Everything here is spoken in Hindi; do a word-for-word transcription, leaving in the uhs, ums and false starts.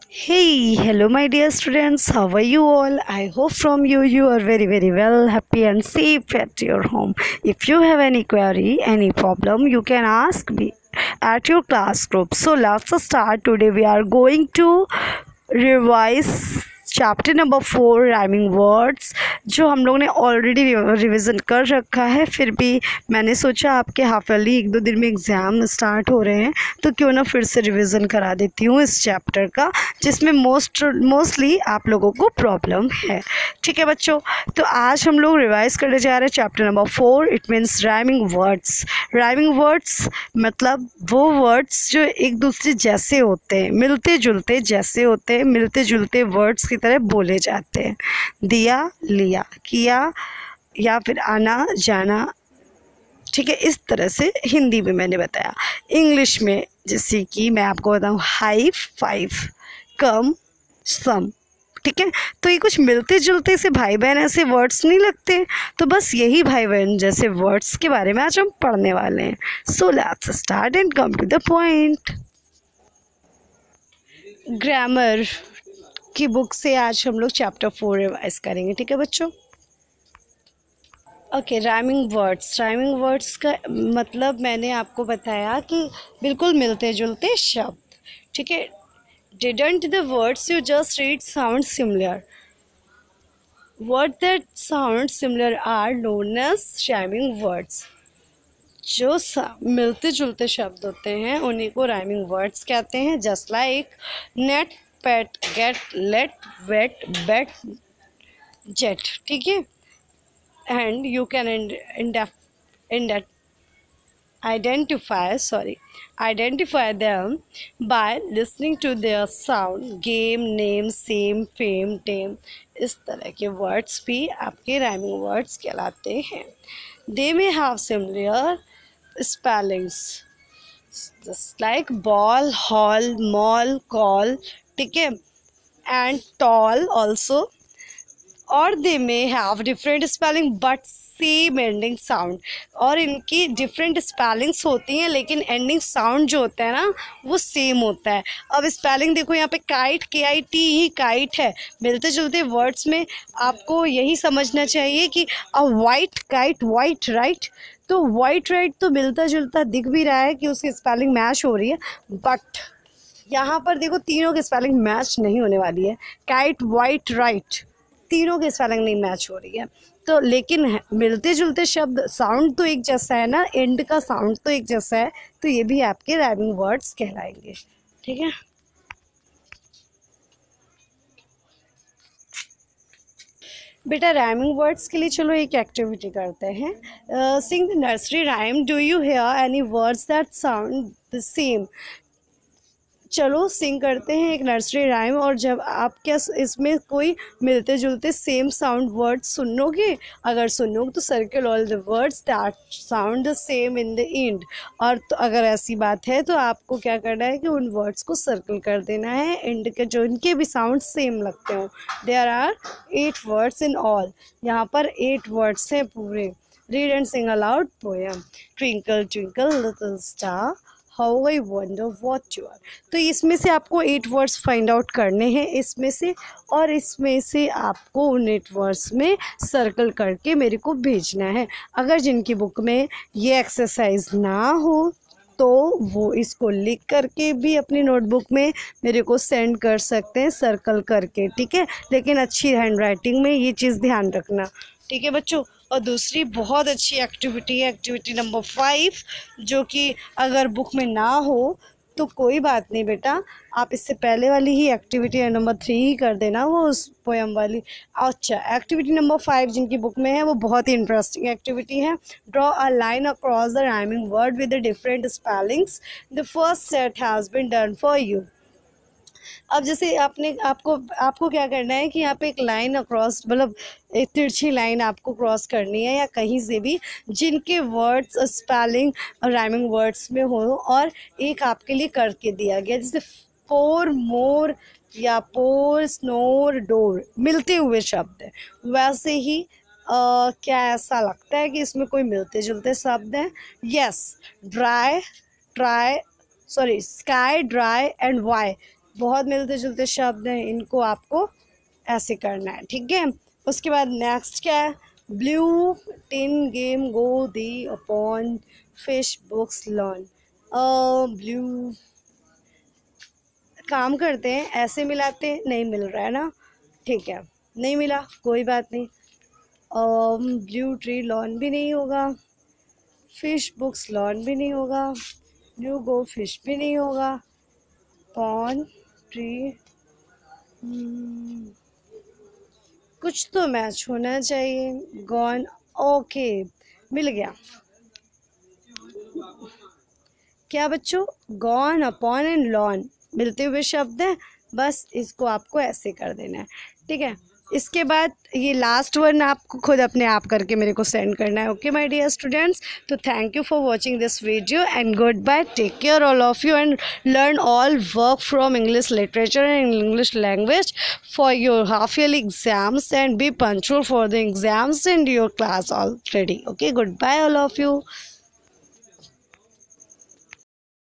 Hey, hello, my dear students. How are you all? I hope from you you are very very well, happy and safe at your home. If you have any query, any problem, you can ask me at your class group. So let's start. Today we are going to revise chapter number four rhyming words, जो हम लोग ने ऑलरेडी रिवीजन कर रखा है। फिर भी मैंने सोचा आपके हाफ ईयरली एक दो दिन में एग्ज़ाम स्टार्ट हो रहे हैं, तो क्यों ना फिर से रिवीजन करा देती हूँ इस चैप्टर का, जिसमें मोस्ट मोस्टली आप लोगों को प्रॉब्लम है। ठीक है बच्चों, तो आज हम लोग रिवाइज करने जा रहे हैं chapter number four. It means rhyming words. Rhyming words मतलब वो वर्ड्स जो एक दूसरे जैसे होते हैं, मिलते जुलते जैसे होते हैं, मिलते जुलते वर्ड्स की तरह बोले जाते हैं। दिया, लिया, किया या फिर आना जाना, ठीक है, इस तरह से हिंदी में मैंने बताया। इंग्लिश में जैसे कि मैं आपको बताऊं, हाई फाइव, कम, सम, ठीक है। तो ये कुछ मिलते जुलते से भाई बहन ऐसे वर्ड्स नहीं लगते, तो बस यही भाई बहन जैसे वर्ड्स के बारे में आज हम पढ़ने वाले हैं। So let's start and come to the point. Grammar की बुक से आज हम लोग चैप्टर फोर रिवाइज करेंगे, ठीक है बच्चों। Okay, rhyming words. Rhyming words का मतलब मैंने आपको बताया कि बिल्कुल मिलते जुलते शब्द, ठीक है। Didn't the words you just read sound similar? What that sound similar are known as rhyming words. जो मिलते जुलते शब्द होते हैं उन्हीं को राइमिंग वर्ड्स कहते हैं। Just like net, pet, get, let, wet, bet, jet, ठीक है। And you can identify sorry identify them by listening to their sound, game, name, same, fame, tame। इस तरह के वर्ड्स भी आपके राइमिंग वर्ड्स कहलाते हैं। They may have similar spellings just like ball, hall, mall, call, ठीक है, एंड टॉल ऑल्सो। और they may have different spelling but same ending sound. और इनकी डिफरेंट स्पेलिंग्स होती हैं लेकिन एंडिंग साउंड जो होता है ना वो सेम होता है। अब स्पेलिंग देखो, यहाँ पे काइट, के आई टी ही काइट है। मिलते जुलते वर्ड्स में आपको यही समझना चाहिए कि a white kite, white right. तो वाइट राइट तो मिलता जुलता दिख भी रहा है कि उसकी स्पेलिंग मैच हो रही है, बट यहाँ पर देखो तीनों की स्पेलिंग मैच नहीं होने वाली है। काइट, वाइट, राइट, तीनों की स्पेलिंग नहीं मैच हो रही है। तो लेकिन मिलते जुलते शब्द, साउंड तो एक जैसा है ना, एंड का साउंड तो एक जैसा है, तो ये भी आपके राइमिंग वर्ड्स कहलाएंगे, ठीक है। बेटा राइमिंग वर्ड्स के लिए चलो एक एक्टिविटी करते हैं। Sing the nursery rhyme. Do you hear any words that sound the same? चलो सिंग करते हैं एक नर्सरी राइम, और जब आप क्या इसमें कोई मिलते जुलते सेम साउंड वर्ड सुनोगे, अगर सुनोगे तो circle all the words that sound the same in the end. और तो अगर ऐसी बात है तो आपको क्या करना है कि उन वर्ड्स को सर्कल कर देना है एंड के जो इनके भी साउंड सेम लगते हो। There are eight words in all. यहाँ पर एट वर्ड्स हैं पूरे। Read and sing aloud poem. Twinkle twinkle little star, how I wonder what you are. तो इसमें से आपको एट वर्ड्स फाइंड आउट करने हैं इसमें से, और इसमें से आपको उन एट वर्ड्स में सर्कल करके मेरे को भेजना है। अगर जिनकी बुक में ये एक्सरसाइज ना हो तो वो इसको लिख करके भी अपनी नोटबुक में मेरे को सेंड कर सकते हैं सर्कल करके, ठीक है। लेकिन अच्छी हैंड राइटिंग में ये चीज़ ध्यान रखना, ठीक है बच्चों। और दूसरी बहुत अच्छी एक्टिविटी है एक्टिविटी नंबर फाइव, जो कि अगर बुक में ना हो तो कोई बात नहीं बेटा, आप इससे पहले वाली ही एक्टिविटी नंबर थ्री ही कर देना, वो उस पोएम वाली। अच्छा, एक्टिविटी नंबर फाइव जिनकी बुक में है वो बहुत ही इंटरेस्टिंग एक्टिविटी है। Draw a line across the rhyming word with the different spellings. The first set has been done for you. अब जैसे आपने आपको आपको क्या करना है कि यहाँ पे एक लाइन अक्रॉस, मतलब एक तिरछी लाइन आपको क्रॉस करनी है या कहीं से भी जिनके वर्ड्स स्पेलिंग राइमिंग वर्ड्स में हो, और एक आपके लिए करके दिया गया, जैसे फोर, मोर या पोर, स्नोर, डोर, मिलते हुए शब्द है। वैसे ही आ, क्या ऐसा लगता है कि इसमें कोई मिलते जुलते शब्द हैं? Yes, dry, try, sorry, sky, dry and why, बहुत मिलते जुलते शब्द हैं, इनको आपको ऐसे करना है, ठीक है। उसके बाद नेक्स्ट क्या है, blue tin game go the upon fish books learn. Blue काम करते हैं, ऐसे मिलाते हैं, नहीं मिल रहा है ना, ठीक है, नहीं मिला, कोई बात नहीं। ब्लू ट्री लॉन भी नहीं होगा, फिश बुक्स लॉन भी नहीं होगा, ब्लू गो फिश भी नहीं होगा, पॉन ट्री, कुछ तो मैच होना चाहिए, गॉन, ओके मिल गया। क्या बच्चों, गॉन अपॉन एंड लॉन मिलते हुए शब्द हैं, बस इसको आपको ऐसे कर देना है, ठीक है। इसके बाद ये लास्ट वन आपको खुद अपने आप करके मेरे को सेंड करना है, ओके माय डियर स्टूडेंट्स। तो thank you for watching this video and good bye, take care all of you and learn all work from English literature and English language for your half yearly exams and be punctual for the exams and your class already, okay, good bye all of you.